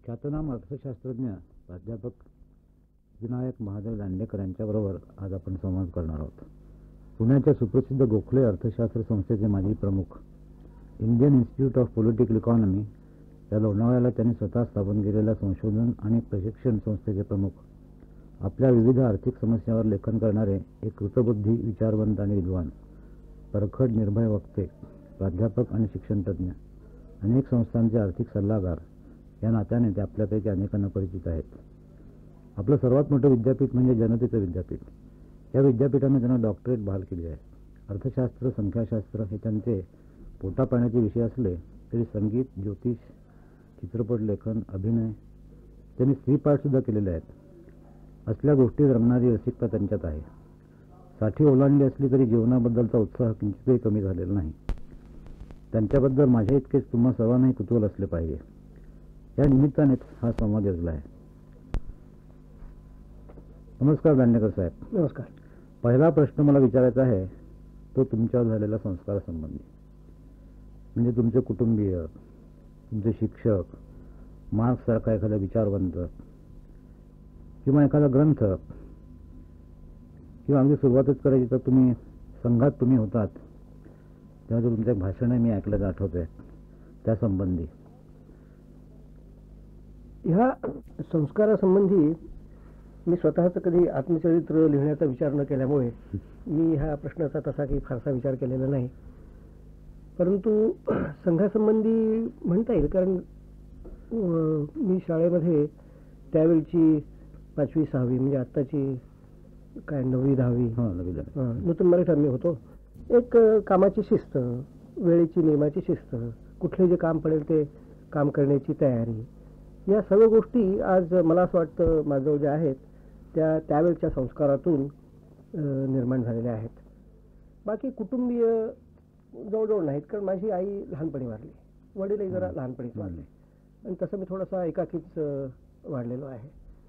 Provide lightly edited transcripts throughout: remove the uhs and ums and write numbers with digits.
ख्यातनाम अर्थशास्त्रज्ञ प्राध्यापक विनायक महादेव दांडेकर यांच्याबरोबर आज आपण संवाद करणार आहोत. पुण्याच्या सुप्रसिद्ध गोखले अर्थशास्त्र संस्थेचे माजी प्रमुख, Indian Institute of Political Economy या लोणावळ्याला त्यांनी स्वतः स्थापन केलेल्या संशोधन आणि प्रशिक्षण संस्थेचे प्रमुख, आपल्या विविध आर्थिक समस्यांवर लेखन करणारे एक कृतबुद्धी, विचारवंत आणि विद्वान, परखड निर्भय वक्ते, प्राध्यापक आणि शिक्षणतज्ञ, अनेक संस्थांचे आर्थिक सल्लागार या नात्याने ते आपल्यापैकी अनेकांना परिचित आहेत. आपलं सर्वात मोठं विद्यापीठ म्हणजे जनतेचं विद्यापीठ. या विद्यापीठाने त्यांना डॉक्टरेट बहाल केली आहे. अर्थशास्त्र, संख्याशास्त्र हे त्यांचे पोटापाण्याचे विषय असले तरी संगीत, ज्योतिष, चित्रपट लेखन, अभिनय, त्यांनी स्त्रीपाठसुद्धा केलेले आहेत. असल्या गोष्टी रंगणारी रसिकता त्यांच्यात आहे. साठी ओलांडली असली तरी जीवनाबद्दलचा उत्साह किंचितही कमी झालेला नाही. त्यांच्याबद्दल माझ्या इतकेच तुम्हा सर्वांनाही कुतूहल असले पाहिजे. या निमित्तानेच हा संवाद योजला आहे. नमस्कार दांडेकर साहेब. नमस्कार. पहिला प्रश्न मला विचारायचा आहे तो तुमच्यावर झालेला संस्कारासंबंधी. म्हणजे तुमचे कुटुंबीय, तुमचे शिक्षक, मार्क्स सारखा एखादा विचारवंत किंवा एखादा ग्रंथ, किंवा अगदी सुरुवातच करायची तर तुम्ही संघात तुम्ही होतात तेव्हा तुमचं एक भाषण मी ऐकल्याचं आठवतंय, त्यासंबंधी. ह्या संस्कारासंबंधी मी स्वतःचं कधी आत्मचरित्र लिहिण्याचा विचार न केल्यामुळे मी ह्या प्रश्नाचा तसा काही फारसा विचार केलेला नाही. परंतु संघासंबंधी म्हणता येईल, कारण मी शाळेमध्ये त्यावेळची 5वी 6वी म्हणजे आत्ताची काय 9वी 10वी नूतन मराठी मी होतो. एक कामाची शिस्त, वेळेची नियमाची शिस्त, कुठले जे काम पडेल ते काम करण्याची तयारी, या सर्व गोष्टी आज मला असं वाटतं माझ्याजवळ ज्या आहेत त्या त्यावेळच्या संस्कारातून निर्माण झालेल्या आहेत. बाकी कुटुंबीय जवळजवळ नाहीत, कारण माझी आई लहानपणी वारली, वडीलही जरा लहानपणीच वारले, आणि तसं मी थोडासा एकाकीच वाढलेलो आहे.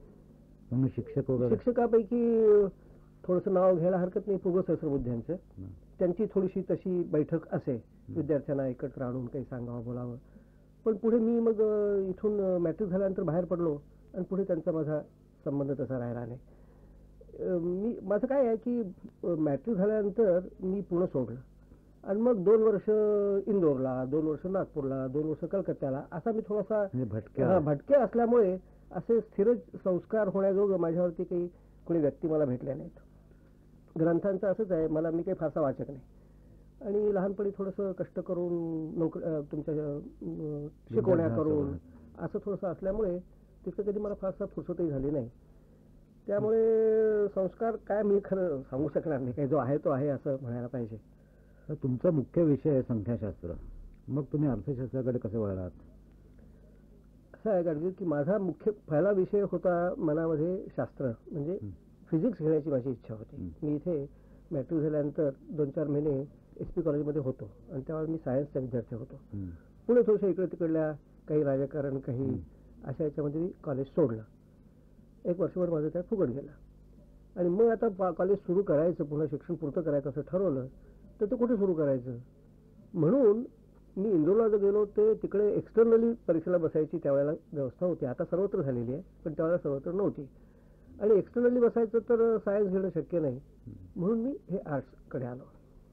शिक्षकापैकी थोडंसं नाव घ्यायला हरकत नाही, पुग सहस्रबुद्ध्यांचं. त्यांची थोडीशी तशी बैठक असे, विद्यार्थ्यांना एकत्र आणून काही सांगावं, बोलावं. पण पुढे मी मग इथून मॅट्रिक झाल्यानंतर बाहेर पडलो आणि पुढे त्यांचा माझा संबंध तसा राहिला नाही. माझं काय आहे की मॅट्रिक झाल्यानंतर मी पुणे सोडलं आणि मग 2 वर्ष इंदोरला, 2 वर्ष नागपूरला, 2 वर्ष कलकत्त्याला, असा मी थोडासा भटके असल्यामुळे असे स्थिर संस्कार होण्याजोगं माझ्यावरती काही कोणी व्यक्ती मला भेटल्या नाहीत. ग्रंथांचं असंच आहे, मी काही फारसा वाचक नाही, आणि लहानपणी थोडंसं कष्ट करून तुमच्या शिकवण्या करून असं थोडंसं असल्यामुळे तिथं कधी मला फारसा फुरसतही झाली नाही. त्यामुळे संस्कार काय मी खरं सांगू शकणार नाही, काही जो आहे तो आहे असं म्हणायला पाहिजे. तुमचा मुख्य विषय आहे संख्याशास्त्र, मग तुम्ही अर्थशास्त्राकडे कसे वळलात? असं आहे गाडगे की माझा मुख्य पहिला विषय होता मनामध्ये शास्त्र, म्हणजे फिजिक्स घेण्याची माझी इच्छा होती. मी इथे मॅट्रिक झाल्यानंतर 2-4 महिने SP कॉलेजमध्ये होतो आणि त्यावेळेस मी सायन्सचा विद्यार्थी होतो. पुढे थोडंसं इकडे तिकडल्या काही राजकारण, काही अशा याच्यामध्ये मी कॉलेज सोडलं. 1 वर्षभर माझं त्यात फुकट गेलं. आणि मग आता कॉलेज सुरू करायचं, पुन्हा शिक्षण पुरतं करायचं असं ठरवलं तर ते कुठे सुरू करायचं, म्हणून मी इंदोरला जर गेलो ते तिकडे एक्सटर्नली परीक्षेला बसायची त्यावेळेला व्यवस्था होती. आता सर्वत्र झालेली आहे, पण त्यावेळेला सर्वत्र नव्हती. आणि एक्सटर्नली बसायचं तर सायन्स घेणं शक्य नाही, म्हणून मी हे आर्ट्सकडे आलो.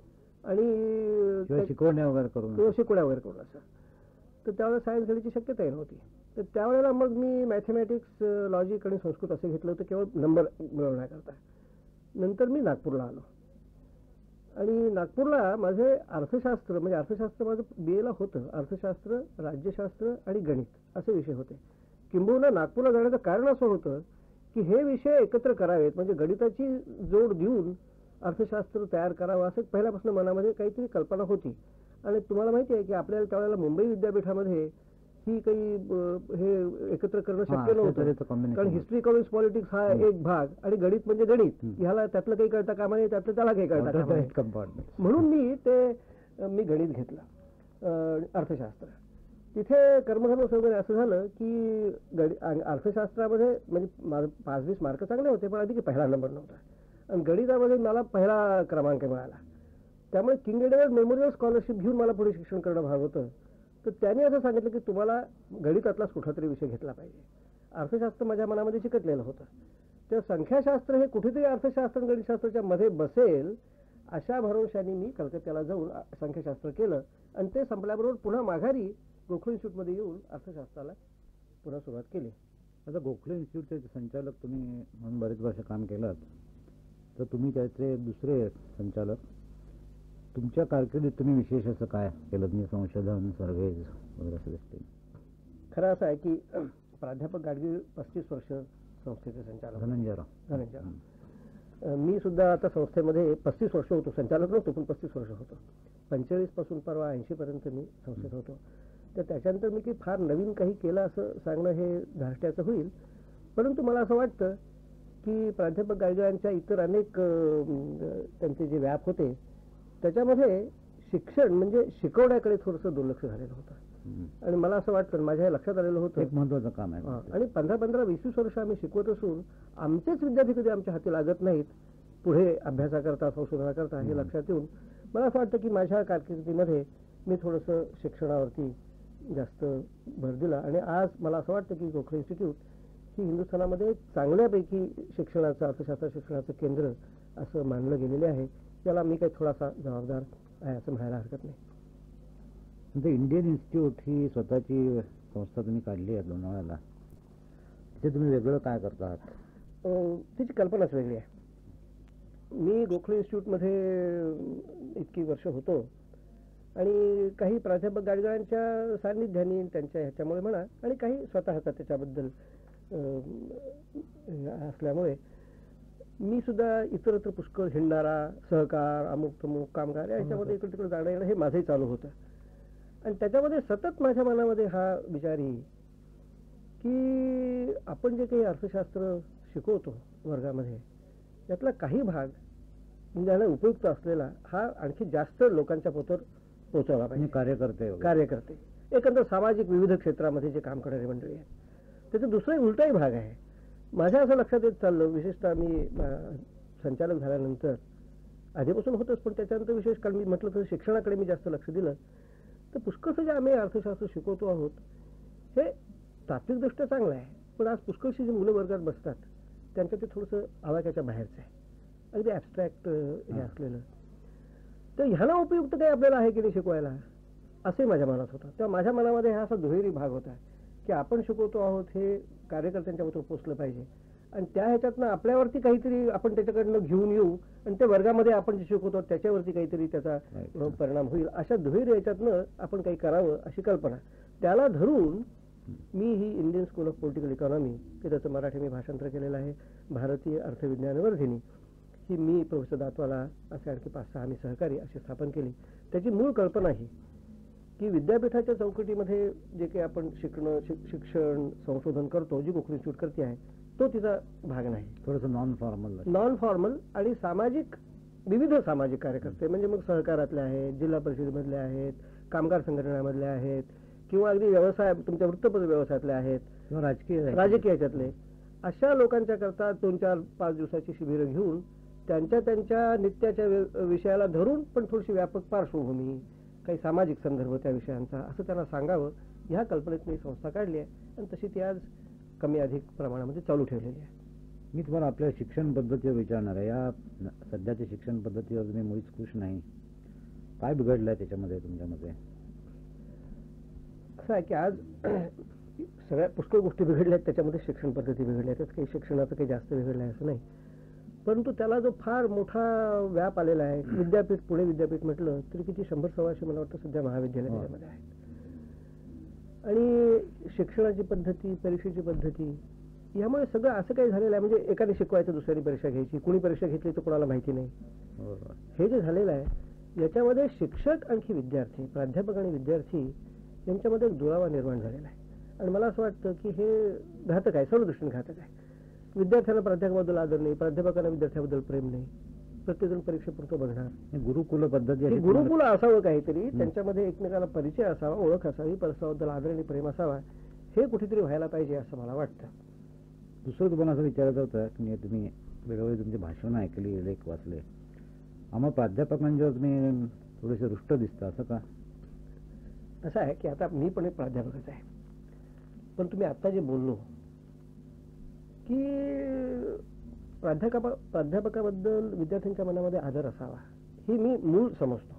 आणि शिकवण्या वगैरे करून असं, तर त्यावेळेला सायन्स घेण्याची शक्यताही नव्हती. तर त्यावेळेला मग मी मॅथमॅटिक्स, लॉजिक आणि संस्कृत असं घेतलं होतं केवळ नंबर मिळवण्याकरता. नंतर मी नागपूरला आलो आणि नागपूरला माझे अर्थशास्त्र, म्हणजे अर्थशास्त्र माझं BA ला होतं. अर्थशास्त्र, राज्यशास्त्र आणि गणित असे विषय होते. किंबहुना नागपूरला जाण्याचं कारण असं होतं की हे विषय एकत्र करावेत, म्हणजे गणिताची जोड देऊन अर्थशास्त्र तयार करावं असं पहिल्यापासून मनामध्ये काहीतरी कल्पना होती. आणि तुम्हाला माहिती आहे की आपल्याला त्यावेळेला मुंबई विद्यापीठामध्ये ही काही हे एकत्र करणं शक्य नव्हतं, कारण हिस्ट्री, इकॉनॉमिक्स, पॉलिटिक्स हा एक भाग आणि गणित म्हणजे गणित, ह्याला त्यातलं काही कळता कामा नये, त्यातलं त्याला काही कळता कामा नये. म्हणून मी गणित घेतलं, अर्थशास्त्र. तिथे कर्मधर्म वगैरे असं झालं की अर्थशास्त्रामध्ये म्हणजे माझं 5-20 मार्क चांगले होते, पण अधिक पहिला नंबर नव्हता. आणि गणितामध्ये मला पहिला क्रमांक मिळाला. त्यामुळे किंग एडवर्ड मेमोरियल स्कॉलरशिप घेऊन मला पुढे शिक्षण करणं भाग होतं. तर त्याने असं सांगितलं की तुम्हाला गणितातलाच कुठला तरी विषय घेतला पाहिजे. अर्थशास्त्र माझ्या मनामध्ये चिकटलेलं होतं. तर संख्याशास्त्र हे कुठेतरी अर्थशास्त्र आणि गणितशास्त्राच्या मध्ये बसेल अशा भरवशाने मी कलकत्त्याला जाऊन संख्याशास्त्र केलं आणि ते संपल्याबरोबर पुन्हा माघारी गोखले इन्स्टिट्यूटमध्ये येऊन अर्थशास्त्राला पुन्हा सुरुवात केली. आता गोखले इन्स्टिट्यूटचे संचालक तुम्ही म्हणून बरेच वर्ष काम केलात, तर तुम्ही त्याचे दुसरे संचालक. तुमच्या कारकिर्दीत तुम्ही विशेष असं काय केलं? तुम्ही संशोधन, सर्व्हेज वगैरे असं दिसते. खरं असं आहे की प्राध्यापक गाडगीळ 35 वर्ष संस्थेचे संचालक. धनंजयराव. मी सुद्धा आता संस्थेमध्ये 35 वर्ष होतो. संचालक नव्हतो पण 35 वर्ष होतो. 45 पासून परवा 80 पर्यंत मी संस्थेत होतो. तर त्याच्यानंतर मी काही फार नवीन काही केलं असं सांगणं हे धाष्ट्याचं होईल. परंतु मला असं वाटतं की प्राध्यापक गाडगीळांच्या इतर अनेक त्यांचे जे व्याप होते त्याच्यामध्ये शिक्षण म्हणजे शिकवण्याकडे थोडंसं दुर्लक्ष झालेलं होतं आणि मला असं वाटतं माझ्या हे लक्षात आलेलं होतं एक महत्वाचं काम आहे. आणि 15-20 वर्ष आम्ही शिकवत असून आमचेच विद्यार्थी कधी आमच्या हाती लागत नाहीत पुढे अभ्यासाकरता, संशोधनाकरता. हे लक्षात येऊन मला असं वाटतं की माझ्या कारकिर्दीमध्ये मी थोडंसं शिक्षणावरती जास्त भर दिला आणि आज मला असं वाटतं की गोखले इन्स्टिट्यूट ही हिंदुस्थानामध्ये चांगल्यापैकी शिक्षणाचं, अर्थशास्त्र शिक्षणाचं केंद्र असं मानलं गेलेले आहे. त्याला मी काही थोडासा जबाबदार आहे असं म्हणायला हरकत नाही. म्हणजे इंडियन इन्स्टिट्यूट ही स्वतःची संस्था तुम्ही काढली आहे लोणावळ्याला, तिथे तुम्ही वेगळं काय करता आहात? तिची कल्पनाच वेगळी आहे. मी गोखले इन्स्टिट्यूटमध्ये इतकी वर्ष होतो आणि काही प्राध्यापक गाडगीळांच्या सान्निध्याने त्यांच्या ह्याच्यामुळे म्हणा आणि काही स्वतःचा त्याच्याबद्दल असल्यामुळे मी सुद्धा इतरत्र पुष्कळ हिंडणारा, सहकार, अमुक तमुक कामगार याच्यामध्ये इकडे तिकडे जाणं येणं हे माझंही चालू होतं. आणि त्याच्यामध्ये सतत माझ्या मनामध्ये हा विचार येईल की आपण जे काही अर्थशास्त्र शिकवतो वर्गामध्ये त्यातला काही भाग म्हणजे याला उपयुक्त असलेला हा आणखी जास्त लोकांच्या पोटावर पोहोचवला पाहिजे. कार्यकर्ते एकंदर सामाजिक विविध क्षेत्रामध्ये जे काम करणारी मंडळी आहे त्याचा दुसरा उलटाही भाग आहे. माझ्या असं लक्षात येत चाललं, विशेषतः मी संचालक झाल्यानंतर, आधीपासून होतच पण त्याच्यानंतर विशेष काळ मी म्हटलं तर शिक्षणाकडे मी जास्त लक्ष दिलं तर पुष्कळसं जे आम्ही अर्थशास्त्र शिकवतो आहोत हे तात्विकदृष्ट्या चांगलं आहे पण आज पुष्कळशी जे मुलं वर्गात बसतात त्यांचं ते थोडंसं आवाक्याच्या बाहेरचं आहे, अगदी ॲबस्ट्रॅक्ट हे असलेलं. तर ह्याला उपयुक्त काही आपल्याला आहे की नाही शिकवायला असे माझ्या मनात होतं. तेव्हा माझ्या मनामध्ये हा असा दुहेरी भाग होता की आपण शिकवतो आहोत हे कार्यकर्त्यांच्या बरोबर पोचलं पाहिजे आणि त्या ह्याच्यातनं आपल्यावरती काहीतरी आपण त्याच्याकडनं घेऊन येऊ आणि त्या वर्गामध्ये आपण जे शिकवतो त्याच्यावरती काहीतरी त्याचा परिणाम होईल अशा दुहेरी ह्याच्यातनं आपण काही करावं अशी कल्पना. त्याला धरून मी ही Indian School of Political Economy की त्याचं मराठी मी भाषांतर केलेलं आहे, भारतीय अर्थविज्ञान वर्धिनी, ही मी प्रोफेसर दातवाला असे आणखी 5-6 आम्ही सहकारी अशी स्थापन केली. त्याची मूळ कल्पना ही की विद्यापीठाच्या चौकटीमध्ये जे काही आपण शिक्षण संशोधन करतो, जी गोखले इन्स्टिट्यूट करते आहे तो तिचा भाग नाही. थोडंसं नॉन फॉर्मल आणि सामाजिक विविध सामाजिक कार्यकर्ते म्हणजे मग सहकारातले आहेत, जिल्हा परिषदेमधले आहेत, कामगार संघटनामधले आहेत किंवा अगदी व्यवसाय तुमच्या वृत्तपत्र व्यवसायातले आहेत किंवा राजकीय ह्याच्यातले अशा लोकांच्या करता 2-4-5 दिवसाची शिबिरं घेऊन त्यांच्या नित्याच्या विषयाला धरून पण थोडीशी व्यापक पार्श्वभूमी, काही सामाजिक संदर्भ त्या विषयांचा असं त्यांना सांगावं ह्या कल्पनेत मी संस्था काढली आहे आणि तशी ती आज कमी अधिक प्रमाणामध्ये चालू ठेवलेली आहे. मी तुम्हाला आपल्या शिक्षण पद्धतीवर विचारणार आहे. या सध्याच्या शिक्षण पद्धतीवर तुम्ही मुळीच खुश नाही. काय बिघडलं आहे त्याच्यामध्ये तुमच्यामध्ये? असं आहे की आज सगळ्या पुष्कळ गोष्टी बिघडल्या आहेत, त्याच्यामध्ये शिक्षण पद्धती बिघडल्या आहेत. काही शिक्षणाचं काही जास्त बिघडलं आहे असं नाही, परंतु त्याला जो फार मोठा व्याप आलेला आहे. विद्यापीठ, पुणे विद्यापीठ म्हटलं तरी किती 100-125 मला वाटतं सध्या महाविद्यालय त्याच्यामध्ये आहेत आणि शिक्षणाची पद्धती, परीक्षेची पद्धती यामुळे सगळं असं काही झालेलं आहे. म्हणजे एकाने शिकवायचं दुसऱ्याने परीक्षा घ्यायची, कुणी परीक्षा घेतली तर कोणाला माहिती नाही. हे जे झालेलं आहे याच्यामध्ये शिक्षक आणखी विद्यार्थी, प्राध्यापक आणि विद्यार्थी यांच्यामध्ये एक दुरावा निर्माण झालेला आहे आणि मला असं वाटतं की हे घातक आहे, सर्व दृष्टीने घातक आहे. विद्यार्थ्यांना प्राध्यापकाबद्दल आदर नाही, प्राध्यापकांना विद्यार्थ्याबद्दल प्रेम नाही, प्रत्येकजण परीक्षेपुरतं बघणार. गुरुकुल पद्धती, गुरुकुल असावं काहीतरी, त्यांच्यामध्ये एकमेकाला परिचय असावा, ओळख असावी, परस्पराबद्दल आदर आणि प्रेम असावा, हे कुठेतरी व्हायला पाहिजे असं मला वाटतं. दुसरं तुम्हाला असं विचारायचं होतं की तुम्ही वेळोवेळी तुमची भाषणं ऐकली, लेख वाचले, आम्हा प्राध्यापकांच्यावर तुम्ही थोडेसे रुष्ट दिसता, असं का? असं आहे की आता मी पण एक प्राध्यापकच आहे, पण तुम्ही आता जे बोललो की प्राध्यापकाबद्दल विद्यार्थ्यांच्या मनामध्ये आदर असावा, हे मी मूळ समजतो.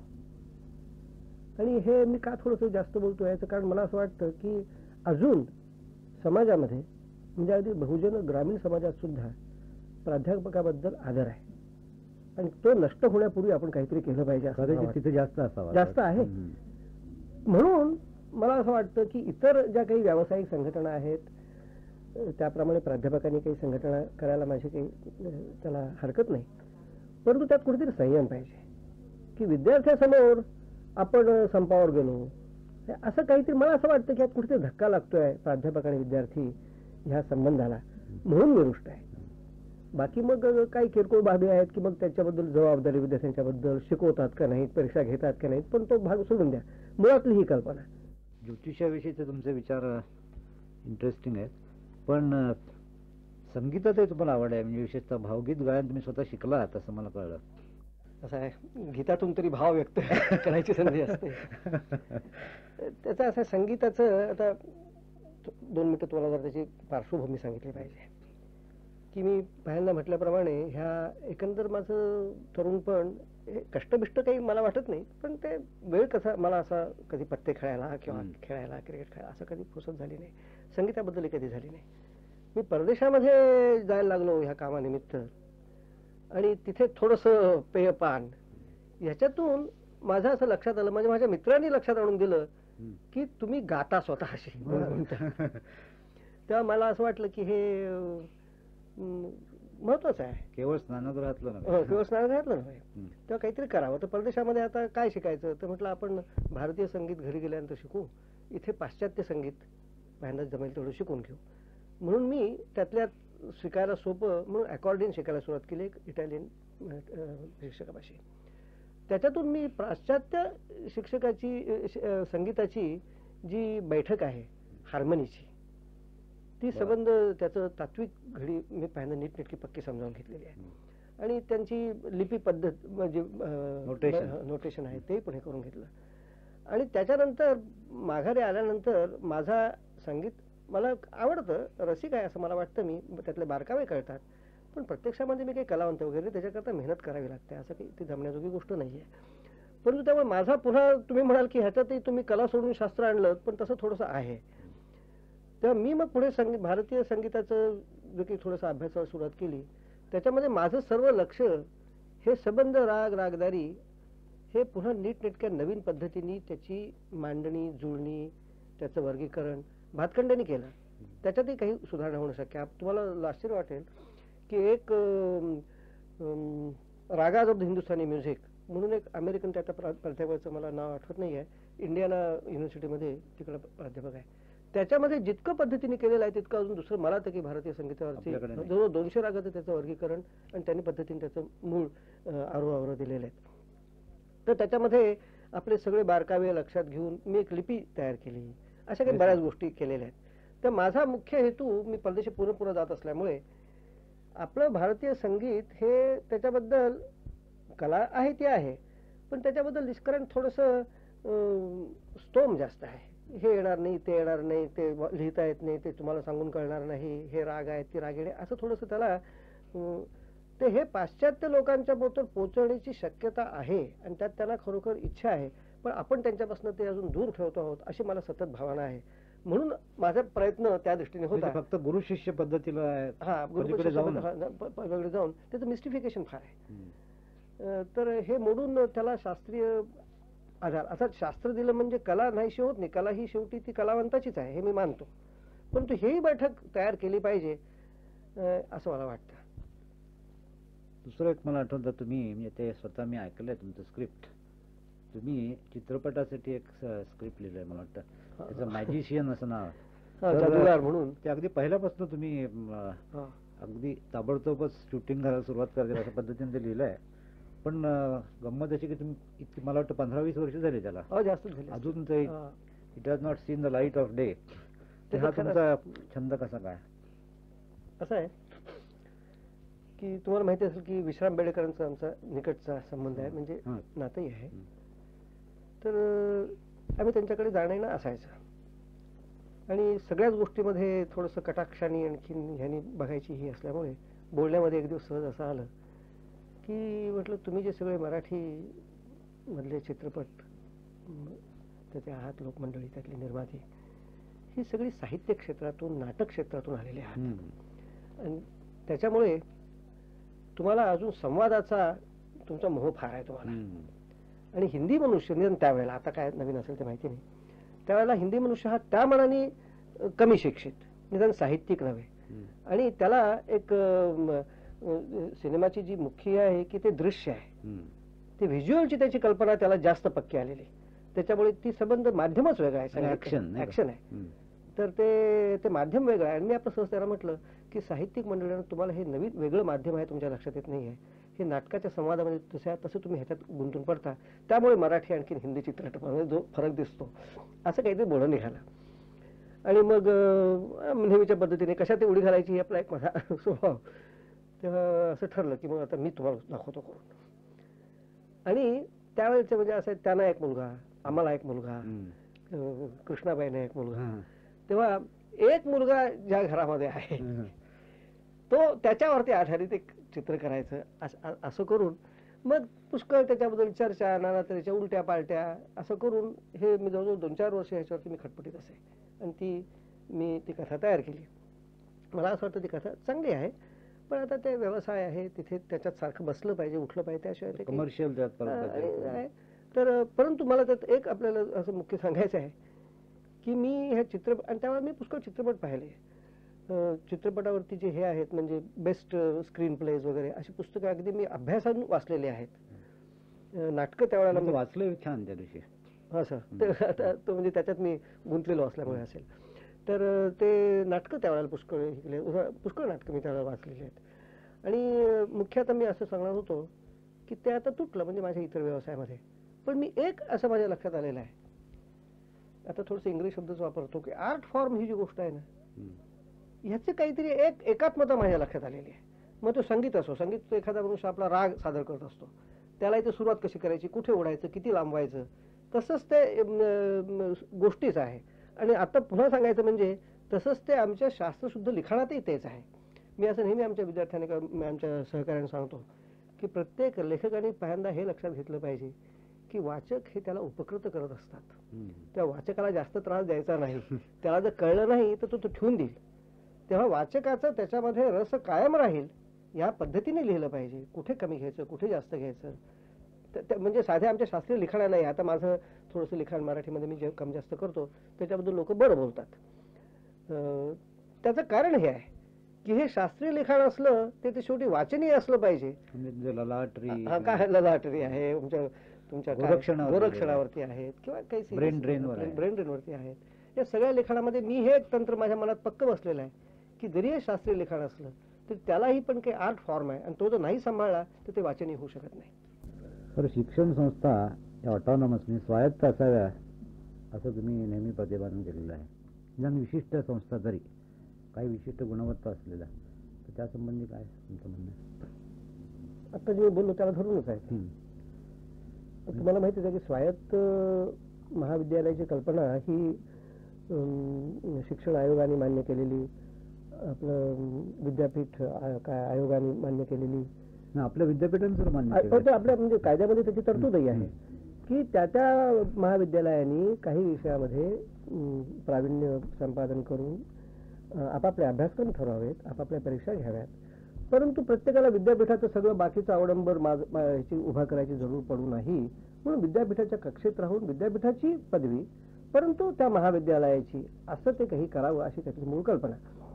आणि हे मी का थोडंसं जास्त बोलतो याचं कारण मला असं वाटतं की अजून समाजामध्ये म्हणजे अगदी बहुजन ग्रामीण समाजात सुद्धा प्राध्यापकाबद्दल आदर आहे आणि तो नष्ट होण्यापूर्वी आपण काहीतरी केलं पाहिजे असं मला कदाचित वाटतं. तिथे जास्त असावा. जास्त आहे. म्हणून मला असं वाटतं की इतर ज्या काही व्यावसायिक संघटना आहेत त्याप्रमाणे प्राध्यापकांनी काही संघटना करायला माझी काही त्याला हरकत नाही, परंतु त्यात कुठेतरी संयम पाहिजे की विद्यार्थ्यासमोर आपण संपावर गेलो असं काहीतरी. मला असं वाटतं की यात कुठेतरी धक्का लागतोय प्राध्यापक आणि विद्यार्थी ह्या संबंधाला, म्हणून मी रुष्ट आहे. बाकी मग काही किरकोळ बाबी आहेत की मग त्याच्याबद्दल जबाबदारी विद्यार्थ्यांच्या बद्दल शिकवतात का नाहीत, परीक्षा घेतात का नाहीत, पण तो भाग सोडून द्या. मुळातली ही कल्पना. ज्योतिषाविषयीचे तुमचे विचार इंटरेस्टिंग आहेत, पण संगीतातही तुम्हाला आवड आहे, म्हणजे विशेषतः भावगीत गायन तुम्ही स्वतः शिकला आहात असं मला कळलं. असं आहे, गीतातून तरी भाव व्यक्त करायची संधी असते. त्याचं असं संगीताचं आता 2 मिनिटं तुम्हाला जर त्याची पार्श्वभूमी सांगितली पाहिजे की मी पहिल्यांदा म्हटल्याप्रमाणे ह्या एकंदर माझं तरुणपण हे कष्टबिष्ट काही मला वाटत नाही, पण ते वेळ कसा मला असा कधी पत्ते खेळायला किंवा खेळायला क्रिकेट खेळायला असं कधी फुरसत झाली नाही, संगीताबद्दलही कधी झाली नाही. मी परदेशामध्ये जायला लागलो ह्या कामानिमित्त आणि तिथे थोडंसं पेयपान ह्याच्यातून माझं असं लक्षात आलं, म्हणजे माझ्या मित्रांनी लक्षात आणून दिलं की तुम्ही गाता स्वतःशी. तेव्हा मला असं वाटलं की हे महत्वाचं आहे. केवळ स्नानगृहातलं हो, केवळ स्नानगृहातलं नव्हे, तेव्हा काहीतरी करावं. तर परदेशामध्ये आता काय शिकायचं, तर म्हटलं आपण भारतीय संगीत घरी गेल्यानंतर शिकू, इथे पाश्चात्य संगीत पहिल्यांदा जमेल तेवढं शिकून घेऊ. म्हणून मी त्यातल्या शिकायला सोपं म्हणून अकॉर्डियन शिकायला सुरुवात केली, एक इटालियन शिक्षकापाशी. त्याच्यातून मी पाश्चात्य शिक्षकाची संगीताची जी बैठक आहे हार्मनीची, ती संबंध त्याचं तात्विक घडी मी पहिल्यांदा नीटनेटकी पक्की समजावून घेतलेली आहे. आणि त्यांची लिपी पद्धत म्हणजे नोटेशन आहे ते पण हे करून घेतलं. आणि त्याच्यानंतर माघारी आल्यानंतर माझा संगीत मला आवडतं, रसिक आहे असं मला वाटतं. मी त्यातले बारकावे कळतात, पण प्रत्यक्षामध्ये मी काही कलावंत वगैरे त्याच्याकरता मेहनत करावी लागते, असं काही ती जमण्याजोगी गोष्ट नाही आहे. परंतु त्यामुळे माझा पुन्हा तुम्ही म्हणाल की ह्याच्यातही तुम्ही कला सोडून शास्त्र आणलं, पण तसं थोडंसं आहे. तेव्हा मी मग पुढे भारतीय संगीताचं जे काही थोडंसं अभ्यासाला सुरुवात केली, त्याच्यामध्ये माझं सर्व लक्ष हे संबंध राग रागदारी हे पुन्हा नीटनेटक्या नवीन पद्धतीने त्याची मांडणी जुळणी त्याचं वर्गीकरण भातखंडेने केलं. त्याच्यातही काही सुधारणा होणं शक्य आहे. तुम्हाला आश्चर्य वाटेल की एक ragas of the Hindustani music म्हणून एक अमेरिकन त्याच्या प्राध्यापकाचं मला नाव आठवत नाही आहे, इंडियाना युनिव्हर्सिटीमध्ये तिकडं प्राध्यापक आहे. त्याच्यामध्ये जितकं पद्धतीने केलेलं आहे तितकं अजून दुसरं मला तर की भारतीय संगीतावरची जवळ 200 रागाचं त्याचं वर्गीकरण आणि त्यांनी पद्धतीने त्याचं मूळ आरोह दिलेलं आहे. तर त्याच्यामध्ये आपले सगळे बारकावे लक्षात घेऊन मी एक लिपी तयार केली, अशा काही बऱ्याच गोष्टी केलेल्या आहेत. तर माझा मुख्य हेतू, मी परदेशी पुढे जात असल्यामुळे आपलं भारतीय संगीत हे त्याच्याबद्दल कला आहे ती आहे, पण त्याच्याबद्दल निष्करण थोडंसं स्तोम जास्त आहे. हे येणार नाही, ते येणार नाही, ते लिहिता येत नाही, ते तुम्हाला सांगून कळणार नाही, हे राग आहेत ती राग येणे, असं थोडंसं त्याला ते हे पाश्चात्य लोकांच्या बरोबर पोहोचवण्याची शक्यता आहे आणि त्यात त्यांना खरोखर इच्छा आहे, पण आपण त्यांच्यापासून ते अजून दूर ठेवतो आहोत अशी मला सतत भावना आहे. म्हणून माझा प्रयत्न त्या दृष्टीने होता. फक्त गुरु शिष्य पद्धतीला पलीकडे जाऊन त्याचं मिस्टिफिकेशन फार आहे. तर हे मोडून त्याला शास्त्रीय आधार, आता शास्त्र दिलं म्हणजे कला नाहीशी होत नाही, कला ही शेवटी ती कलावंताचीच आहे हे मी मानतो, परंतु हेही बैठक तयार केली पाहिजे असं मला वाटतं. दुसरं एक मला आठवतं, तुम्ही म्हणजे ते स्वतः मी ऐकलंय तुमचं स्क्रिप्ट, तुम्ही चित्रपटासाठी एक स्क्रिप्ट लिहिलंय मला वाटतं, त्याचं मॅजिशियन असं नाव, जादूगार म्हणून. ते अगदी पहिल्यापासून तुम्ही अगदी ताबडतोबच शूटिंग करायला सुरुवात करते अशा पद्धतीने ते लिहिलंय. पण गंमत अशी की तुम्ही इतकी मला वाटतं 15-20 वर्ष झाली त्याला, जास्त झाली अजून ते it has not seen the light of day. हा तुमचा छंद कसा काय? असं आहे की तुम्हाला माहिती असेल की विश्राम बेडेकरांचा आमचा निकटचा संबंध आहे, म्हणजे नातंही आहे. तर आम्ही त्यांच्याकडे जाणं येणं असायचं. आणि सगळ्याच गोष्टीमध्ये थोडंसं कटाक्षाने आणखीन ह्यानी बघायची ही असल्यामुळे बोलण्यामध्ये एक दिवस सहज असं आलं की म्हटलं तुम्ही जे सगळे मराठी मधले चित्रपट त्याचे आहात लोकमंडळी त्यातली निर्माते ही सगळी साहित्य क्षेत्रातून नाटक क्षेत्रातून आलेली आहात आणि त्याच्यामुळे तुम्हाला अजून संवादाचा तुमचा मोह फार आहे तुम्हाला. आणि हिंदी मनुष्य निदान त्यावेळेला, आता काय नवीन असेल ते माहिती नाही, त्यावेळेला हिंदी मनुष्य हा त्या मनाने कमी शिक्षित, निदान साहित्यिक नव्हे. आणि त्याला एक सिनेमाची जी मुख्य आहे की ते दृश्य आहे, ते व्हिज्युअलची त्याची कल्पना त्याला जास्त पक्की आलेली. त्याच्यामुळे ती संबंध माध्यमच वेगळं आहे, ऍक्शन आहे. तर ते माध्यम वेगळं आहे. आणि मी आपलं सहज त्याला म्हटलं की साहित्यिक मंडळींना तुम्हाला हे नवीन वेगळं माध्यम आहे तुमच्या लक्षात येत नाहीये. हे नाटकाच्या संवादामध्ये तसं तुम्ही ह्याच्यात गुंतून पडता, त्यामुळे मराठी आणखी हिंदी चित्रपटामध्ये जो फरक दिसतो असं काहीतरी बोलणं निघालं. आणि मग नेहमीच्या पद्धतीने कशात उडी घालायची ही आपला एक माझा स्वभाव. तेव्हा असं ठरलं की मग आता मी तुम्हाला दाखवतो करून. आणि त्यावेळेचं म्हणजे असं त्यांना एक मुलगा, आम्हाला एक मुलगा, कृष्णाबाईंना एक मुलगा. तेव्हा एक मुलगा ज्या घरामध्ये आहे तो त्याच्यावरती आधारित एक चित्र करायचं असं करून मग पुष्कळ त्याच्याबद्दल चर्चा, नाना त्याच्या उलट्या पालट्या असं करून हे मी जवळजवळ 2-4 वर्ष ह्याच्यावरती मी खटपटीत असे. आणि मी ती कथा तयार केली. मला असं वाटतं ती कथा चांगली आहे, पण आता ते व्यवसाय आहे, तिथे त्याच्यात सारखं बसलं पाहिजे, उठलं पाहिजे, त्याशिवाय ते कमर्शियल आहे. तर परंतु मला त्यात एक आपल्याला असं मुख्य सांगायचं आहे की मी ह्या चित्रपट, आणि त्यामुळे मी पुष्कळ चित्रपट पाहिले. चित्रपटावरती जे हे आहेत म्हणजे बेस्ट स्क्रीन प्लेज वगैरे अशी पुस्तकं अगदी मी अभ्यासातून वाचलेली आहेत. नाटकं त्यावेळेला मी वाचलं छान त्या दिवशी. हा सर, तो म्हणजे त्याच्यात मी गुंतलेलो असल्यामुळे असेल. तर ते नाटकं त्यावेळेला पुष्कळ नाटकं मी त्यावेळेला वाचलेली आहेत. आणि मुख्य आता मी असं सांगणार होतो की ते आता तुटलं म्हणजे माझ्या इतर व्यवसायामध्ये. पण मी एक असं माझ्या लक्षात आलेलं आहे, आता थोडंसं इंग्लिश शब्दच वापरतो की आर्ट फॉर्म ही जी गोष्ट आहे ना, ह्याची काहीतरी एक एकात्मता माझ्या लक्षात आलेली आहे. मग तो संगीत असो, संगीत एखादा मनुष्य आपला राग सादर करत असतो, त्याला इथे सुरुवात कशी करायची, कुठे ओढायचं, किती लांबवायचं, तसंच ते गोष्टीच आहे. आणि आता पुन्हा सांगायचं म्हणजे तसंच ते आमच्या शास्त्रशुद्ध लिखाणातही तेच आहे. मी असं नेहमी आमच्या विद्यार्थ्यांना किंवा आमच्या सहकार्यांना सांगतो की प्रत्येक लेखकाने पहिल्यांदा हे लक्षात घेतलं पाहिजे की वाचक हे त्याला उपकृत करत असतात. त्या वाचकाला जास्त त्रास द्यायचा नाही. त्याला जर कळलं नाही तर तो ठेवून देईल. तेव्हा वाचकाचं त्याच्यामध्ये रस कायम राहील या पद्धतीने लिहिलं पाहिजे. कुठे कमी घ्यायचं, कुठे जास्त घ्यायचं, म्हणजे साध्या आमच्या शास्त्रीय लिखाणा नाही. आता माझं थोडंसं लिखाण मराठीमध्ये मी जे कमी जास्त करतो त्याच्याबद्दल लोक बरं बोलतात. त्याचं कारण हे आहे की हे शास्त्रीय लिखाण असलं ते शेवटी वाचनीय असलं पाहिजे. काय ललाटरी आहे तुमच्या गोरक्षणावरती आहेत किंवा काही ब्रेन ड्रेनवरती आहेत. या सगळ्या लिखाणामध्ये मी हे एक तंत्र माझ्या मनात पक्क बसलेलं आहे की जरी हे शास्त्रीय लिखाण असलं तर त्यालाही पण काही आर्ट फॉर्म आहे आणि तो जर नाही सांभाळला तर ते वाचनीय होऊ शकत नाही. तर शिक्षण संस्था या ऑटोनॉमस म्हणजे स्वायत्त असाव्या असं तुम्ही नेहमी प्रतिपादन केलेलं आहे. ज्या विशिष्ट संस्था जरी काही विशिष्ट गुणवत्ता असलेल्या तर त्यासंबंधी काय तुमचं म्हणणं आहे? आता जे बोललो त्याला धरूनच आहे. तुम्हाला माहिती आहे की स्वायत्त महाविद्यालयाची कल्पना ही शिक्षण आयोगाने मान्य केलेली, आपलं विद्यापीठ काय आयोगाने मान्य केलेली, आपल्या विद्यापीठांचं मान्य आपल्या म्हणजे कायद्यामध्ये त्याची तरतूदही आहे की त्या महाविद्यालयांनी काही विषयामध्ये प्रावीण्य संपादन करून आपापले अभ्यासक्रम ठरवावेत, आपापल्या परीक्षा घ्याव्यात. परंतु प्रत्येकाला विद्यापीठाचं सगळं बाकीचं अवडंबर ह्याची उभा करायची जरूर पडू नाही. म्हणून विद्यापीठाच्या कक्षेत राहून विद्यापीठाची पदवी परंतु त्या महाविद्यालयाची असं ते काही करावं अशी त्याची मूळ कल्पना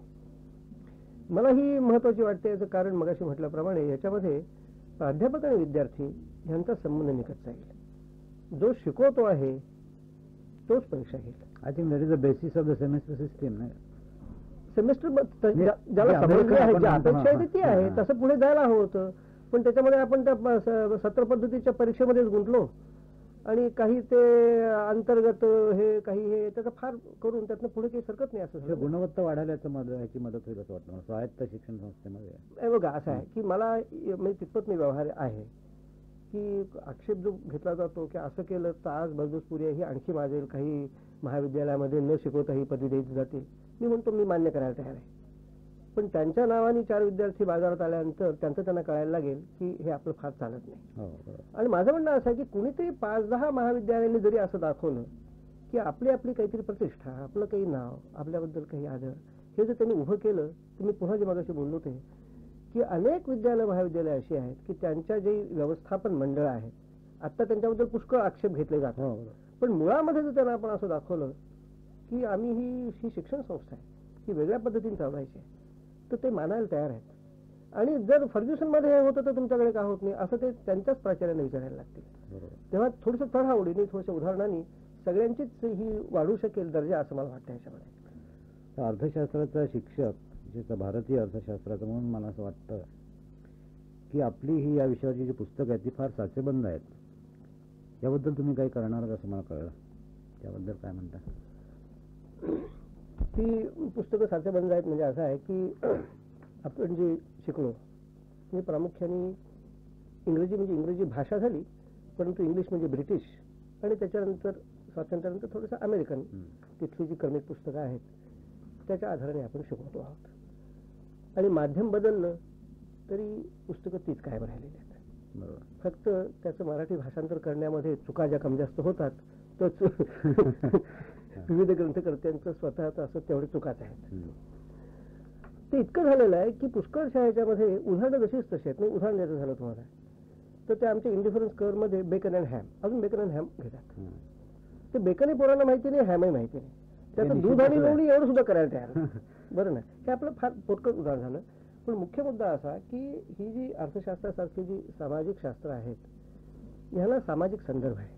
मला ही महत्वाची वाटते. याचं कारण मगाशी म्हटल्याप्रमाणे याच्यामध्ये प्राध्यापक आणि विद्यार्थी यांचा संबंध निकट जाईल. जो शिकवतो आहे तोच परीक्षा घेईल. I think that is the basis of the semester system. Semester ज्याला समजली आहे, जी अपेक्षा आहे ती आहे, तसं पुढे जायला हवं होतं. पण त्याच्यामध्ये आपण त्या सत्र पद्धतीच्या परीक्षेमध्येच गुंतलो आणि काही ते अंतर्गत हे काही हे त्याचा फार करून त्यातनं पुढे काही सरकत नाही. असं गुणवत्ता वाढायला याची मदत होईल असं वाटतं स्वायत्त शिक्षण संस्थेमध्ये. बघा असं आहे की मला म्हणजे तितपत मी व्यवहार आहे की आक्षेप जो घेतला जातो की असं केलं तर आज बलदूसपुरी ही आणखी माजेल, काही महाविद्यालयामध्ये न शिकवता ही पदवी द्यायची जाते. मी म्हणतो मी मान्य करायला तयार आहे, पण त्यांच्या नावाने 4 विद्यार्थी बाजारात आल्यानंतर त्यांना कळायला लागेल की हे आपलं फार चालत नाही. हो, बरोबर. आणि माझं म्हणणं असं आहे की कुणीतरी 5-10 महाविद्यालयांनी जरी असं दाखवलं की आपली काहीतरी प्रतिष्ठा, आपलं काही नाव, आपल्याबद्दल काही आदर, हे जर त्यांनी उभं केलं, तर मी पुन्हा जे मगाशी बोललो ते की अनेक महाविद्यालय अशी आहेत की त्यांच्या जे व्यवस्थापन मंडळ आहेत, आता त्यांच्याबद्दल पुष्कळ आक्षेप घेतले जातात, हो, बरोबर. पण मुळामध्ये जर त्यांना आपण असं दाखवलं की आम्ही ही शिक्षण संस्था आहे, ही वेगळ्या पद्धतीने चालवायची आहे, तर ते मानायला तयार आहेत. आणि जर फर्ग्युसनमध्ये हे होतं तर तुमच्याकडे का होत नाही, असं ते त्यांच्याच प्राचार्याने विचारायला लागतील. बरोबर. तेव्हा थोडंसं चढाओढीने, थोड्याशा उदाहरणांनी सगळ्यांचीच ही वाढू शकेल दर्जा, असं मला वाटतं याच्यामध्ये. तर अर्थशास्त्राचा शिक्षक, विशेषतः भारतीय अर्थशास्त्राचं, म्हणून मला असं वाटतं की आपली ही या विषयाची जी पुस्तकं आहेत ती फार साचेबंद आहेत. याबद्दल तुम्ही काही करणार असं मला कळलं, त्याबद्दल काय म्हणता? ती पुस्तकं साचेबंद आहेत म्हणजे असं आहे की आपण जे शिकलो म्हणजे प्रामुख्याने इंग्रजी भाषा झाली, परंतु इंग्लिश म्हणजे ब्रिटिश, आणि त्याच्यानंतर स्वातंत्र्यानंतर थोडंसं अमेरिकन, तिथली जी क्रमिक पुस्तकं आहेत त्याच्या आधाराने आपण शिकवतो आहोत. आणि माध्यम बदललं तरी पुस्तकं तीच कायम राहिलेली आहेत. बरोबर. फक्त त्याचं मराठी भाषांतर करण्यामध्ये चुका ज्या कमी जास्त होतात तोच विविध ग्रंथकर्त्यांचं स्वतःचं असं तेवढे चुकाच आहेत. ते इतकं झालेलं आहे की पुष्कळशा ह्याच्यामध्ये उदाहरणं जशीच तशी आहेत. मी उदाहरण द्यायचं झालं तुम्हाला तर ते आमच्या इंडिफरन्स कर्वमध्ये बेकन अँड हॅम, अजून बेकन अँड हॅम घेतात. ते बेकनही पोरांना माहिती नाही, हॅमही माहिती नाही, त्याचं दूध आणि लोणी एवढं सुद्धा करायला तयार. बरं ना, हे आपलं फार पोटकं उदाहरण झालं. पण मुख्य मुद्दा असा की ही जी अर्थशास्त्रासारखी जी सामाजिक शास्त्र आहेत, ह्याला सामाजिक संदर्भ आहे.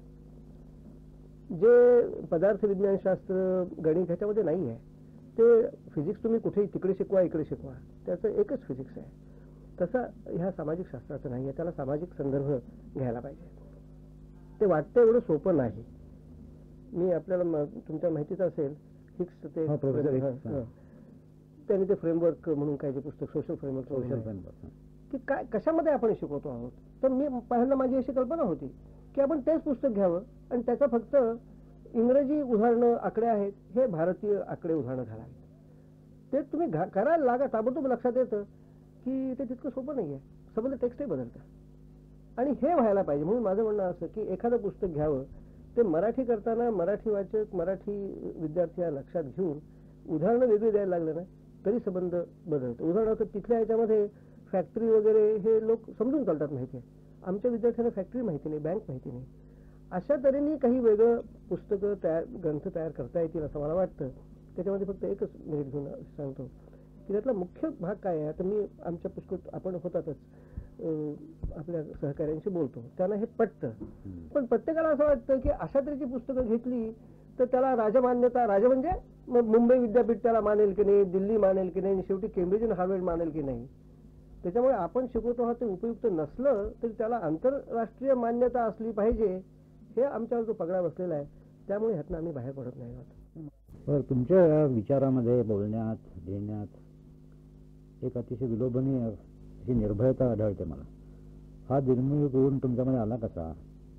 जे पदार्थ विज्ञानशास्त्र, गणित ह्याच्यामध्ये नाही आहे. ते फिजिक्स तुम्ही कुठेही तिकडे शिकवा, इकडे शिकवा, त्याचं एकच फिजिक्स आहे. तसं ह्या सामाजिक शास्त्राचं नाही आहे. त्याला सामाजिक संदर्भ घ्यायला पाहिजे. ते वाटतं एवढं सोपं नाही. मी आपल्याला तुमच्या माहितीचं असेल हिक्स ते त्यांनी ते फ्रेमवर्क म्हणून काय जे पुस्तक सोशल फ्रेमवर्क की काय कशामध्ये आपण शिकवतो आहोत. तर मी पहिल्यांदा माझी अशी कल्पना होती की आपण तेच पुस्तक घ्यावं आणि त्याचं फक्त इंग्रजी उदाहरणं आकडे आहेत हे भारतीय आकडे उदाहरणं घालावीत. ते तुम्ही करायला लागा, ताबडतोब लक्षात येतं की ते तितकं सोपं नाही आहे. संबंध टेक्स्टही बदलतं आणि हे व्हायला पाहिजे. म्हणून माझं म्हणणं असं की एखादं पुस्तक घ्यावं, ते मराठी करताना मराठी वाचक, मराठी विद्यार्थी या लक्षात घेऊन उदाहरणं वेगळी द्यायला लागलं ना तरी संबंध बदलतो. उदाहरणार्थ तिथल्या ह्याच्यामध्ये फॅक्टरी वगैरे हे लोक समजून चालतात, माहिती आहे. आमच्या विद्यार्थ्यांना फॅक्टरी माहिती नाही, बँक माहिती नाही. अशा तऱ्हेने काही वेगळं पुस्तकं ग्रंथ तयार करता येतील असं मला वाटतं. त्याच्यामध्ये फक्त एकच मिनिट घेऊन सांगतो की त्यातला मुख्य भाग काय आहे. आता मी आमच्या पुस्तक आपण होतातच आपल्या सहकाऱ्यांशी बोलतो, त्यांना हे पटतं. पण प्रत्येकाला असं वाटतं की अशा तऱ्हेची पुस्तकं घेतली तर त्याला राजमान्यता, राज म्हणजे मुंबई विद्यापीठ त्याला मानेल की नाही, दिल्ली मानेल की नाही, शेवटी केम्ब्रिज आणि हार्वर्ड मानेल की नाही. त्याच्यामुळे आपण शिकवतो आहोत ते उपयुक्त नसलं तरी त्याला आंतरराष्ट्रीय मान्यता असली पाहिजे, हे आमच्यावर जो पगडा बसलेला आहे. त्यामुळे ह्यातनं आम्ही बाहेर पडत नाही आहोत. तुमच्या या विचारामध्ये, बोलण्यात, लिहिण्यात एक अतिशय विलोभनीय अशी निर्भयता आढळते मला. हा निर्मळ गुण तुमच्यामध्ये आला कसा?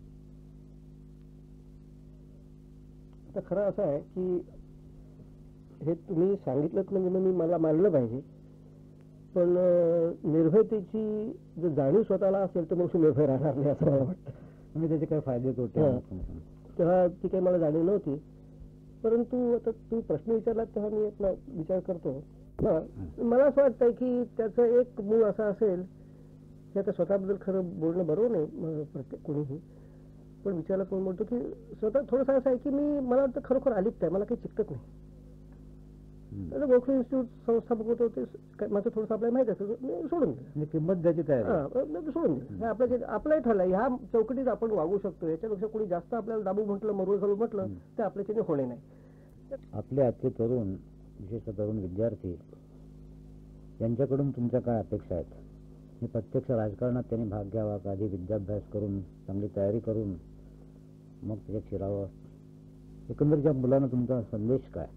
आता खरं असं आहे की हे तुम्ही सांगितलं म्हणजे मी मला मानलं पाहिजे, पण निर्भयतेची जर जाणीव स्वतःला असेल तर मग निर्भय राहणार नाही असं मला वाटतं. म्हणजे त्याचे काय फायदे तोटे? तेव्हा ती काही मला जाणीव नव्हती, परंतु आता तू प्रश्न विचारलात तेव्हा मी आपला विचार करतो. मला असं वाटतं की त्याचं एक मूळ असं असेल की आता स्वतःबद्दल खरं बोलणं बरोबर नाही प्रत्येक कोणीही, पण विचारला कोण बोलतो की स्वतः थोडंसं असं आहे की मला वाटतं खरोखर अलिप्त आहे, मला काही चिकटत नाही. गोखले इन्स्टिट्यूट संस्थापक होते, माझं थोडंसं आपल्याला माहित असतं, सोडून दिलं. किंमत द्यायची सोडून दिलं. आपल्याही ठरलं ह्या चौकटीत आपण वागू शकतो, याच्यापेक्षा कोणी जास्त आपल्याला दाबू म्हटलं, मरुळ घालू म्हटलं तर आपल्याच्याने होणे नाही. आपले आजचे तरुण, विशेषतः तरुण विद्यार्थी, यांच्याकडून तुमच्या काय अपेक्षा आहेत? हे प्रत्यक्ष राजकारणात त्यांनी भाग घ्यावा का आधी विद्याभ्यास करून चांगली तयारी करून मग त्याच्यात शिरावं? एकंदरीत मुलांना तुमचा संदेश काय?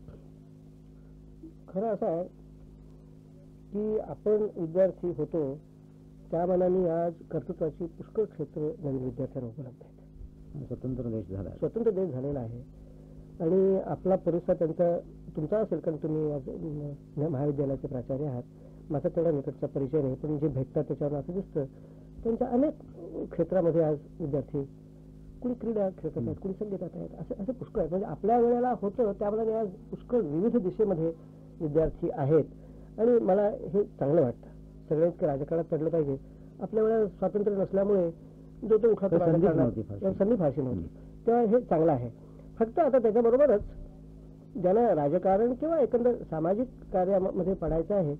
खरं असं आहे की आपण विद्यार्थी होतो त्या मानाने आज कर्तृत्वाची पुष्कळ क्षेत्र नवीन विद्यार्थ्यांना उपलब्ध आहेत. स्वतंत्र देश झाला आहे. स्वतंत्र देश झालेला आहे आणि आपला परिसर त्यांचा तुमचा असेल, कारण तुम्ही आज महाविद्यालयाचे प्राचार्य आहात. माझा तेवढा निकटचा परिचय नाही, पण जे भेटतात त्याच्यावर असं दिसतं त्यांच्या अनेक क्षेत्रामध्ये आज विद्यार्थी, कुणी क्रीडा खेळत आहेत, कुणी संगीतात आहेत, असे पुष्कळ आहेत. म्हणजे आपल्या वेळेला होतं त्यामध्ये आज पुष्कळ विविध दिशेमध्ये विद्यार्थी आहेत आणि मला हे चांगलं वाटतं. सगळ्यांच राजकारणात पडलं पाहिजे. आपल्या वेळेला स्वातंत्र्य नसल्यामुळे जो तो उठला संधी फारशी नव्हती, तेव्हा हे चांगलं आहे. फक्त आता त्याच्याबरोबरच ज्यांना राजकारण किंवा एकंदर सामाजिक कार्यामध्ये पडायचं आहे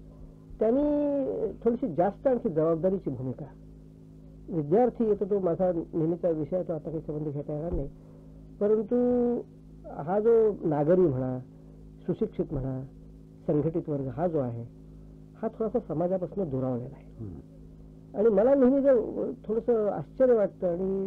त्यांनी थोडीशी जास्त आणखी जबाबदारीची भूमिका. विद्यार्थी येतो तो माझा नेहमीचा विषय, तो आता काही संबंध घेता येणार नाही, परंतु हा जो नागरी म्हणा, सुशिक्षित म्हणा, संघटित वर्ग हा जो आहे हा थोडासा समाजापासून दुरावलेला आहे. आणि मला नेहमी जर थोडंसं आश्चर्य वाटतं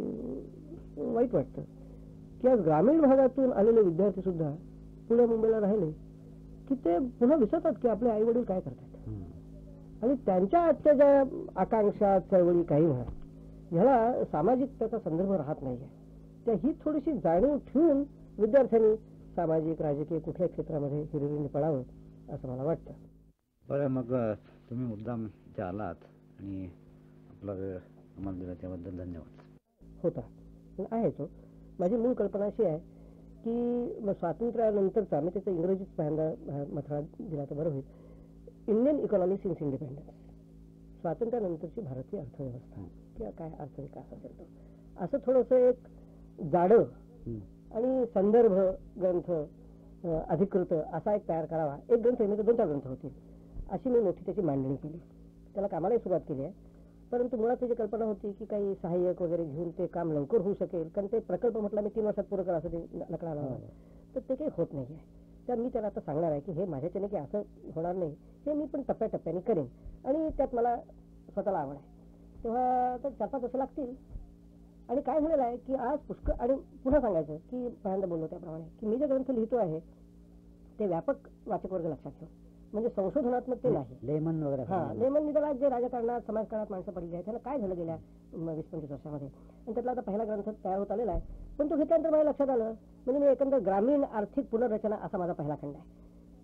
आणि वाईट वाटतं की आज ग्रामीण भागातून आलेले विद्यार्थी सुद्धा पुणे मुंबईला राहिले की ते पुन्हा विसरतात की आपले आई वडील काय करतात आणि त्यांच्या आजच्या ज्या आकांक्षा, चळवळी काही म्हणा, ह्याला सामाजिक त्याचा संदर्भ राहत नाहीये. त्या ही थोडीशी जाणीव ठेवून विद्यार्थ्यांनी सामाजिक, राजकीय कुठल्या क्षेत्रामध्ये हिरिरीने पडावं असं मला वाटतं. बरं, मग तुम्ही मुद्दाम इथे आलात आणि आपला वेळ आम्हाला दिला त्याबद्दल धन्यवाद. होता पण आहे तो. माझी मूळ कल्पना अशी आहे की स्वातंत्र्यानंतरचा, मी त्याचा इंग्रजीत पहिल्यांदा मथळा दिला तर बरं होईल, इंडियन इकॉनॉमी सिन्स इंडिपेंडन्स, स्वातंत्र्यानंतरची भारतीय अर्थव्यवस्था किंवा काय अर्थविकास असेल तो, असं थोडंसं एक जाडं आणि संदर्भ ग्रंथ अधिकृत असा एक तयार करावा. एक ग्रंथ आहे, 2-4 ग्रंथ होतील, अशी मी मोठी त्याची मांडणी केली. त्याला कामालाही सुरुवात केली आहे, परंतु मुळात त्याची कल्पना होती की काही सहाय्यक वगैरे घेऊन ते काम लवकर होऊ शकेल, कारण ते प्रकल्प म्हटला मी 3 वर्षात पूर्ण करा असं ते लकडा लावला, तर ते काही होत नाही आहे. तर मी त्याला आता सांगणार आहे की हे माझ्याच्याने की असं होणार नाही, हे मी पण टप्प्याटप्प्याने करेन आणि त्यात मला स्वतःला आवड आहे. तेव्हा तर 4-5 वर्ष लागतील. आणि काय झालेलं आहे की आज पुष्कळ, आणि पुन्हा सांगायचं की पहिल्यांदा बोललो त्याप्रमाणे की मी जे ग्रंथ लिहितो आहे ते व्यापक वाचक वर्ग लक्षात ठेव, म्हणजे संशोधनात्मक ते नाही. लेमन वगैरे, हा, लेमन निदानात जे राजकारणात, समाजकारणात माणसं पडली आहेत, त्याला काय झालं गेल्या 20-25 वर्षामध्ये, आणि त्यातला आता पहिला ग्रंथ तयार होत आलेला आहे. पण तो घेतल्यानंतर मला लक्षात आलं, म्हणजे मी एकंदर ग्रामीण आर्थिक पुनर्रचना असा माझा पहिला खंड आहे.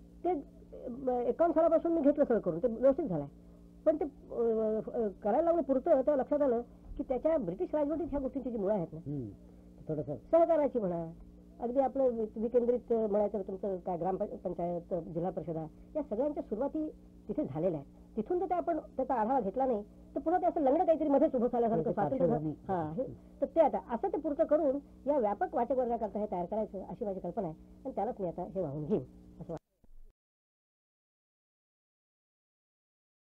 ते 51 सालापासून मी घेतलं सगळं करून, ते व्यवस्थित झालंय. पण ते करायला लागलं पुरतं, तेव्हा लक्षात आलं की त्याच्या ब्रिटिश राजवटीत ह्या गोष्टींची जी मुळं आहेत ना, थोडंसं सहकाराची म्हणा, अगदी आपलं विकेंद्रित म्हणायचं तुमचं काय ग्रामपंचायत, जिल्हा परिषदा, या सगळ्यांच्या सुरुवाती तिथे झालेल्या आहेत. तिथून जर ते आपण त्याचा आढावा घेतला नाही तर पुन्हा ते असं लंगडं काहीतरी मध्येच उभं झाल्यासारखं स्वातंत्र्य, हा, तर ते आता असं ते पुरतं करून या व्यापक वाचक वर्गाकरता हे तयार करायचं अशी माझी कल्पना आहे आणि त्यालाच मी आता हे वाहून घेईन असं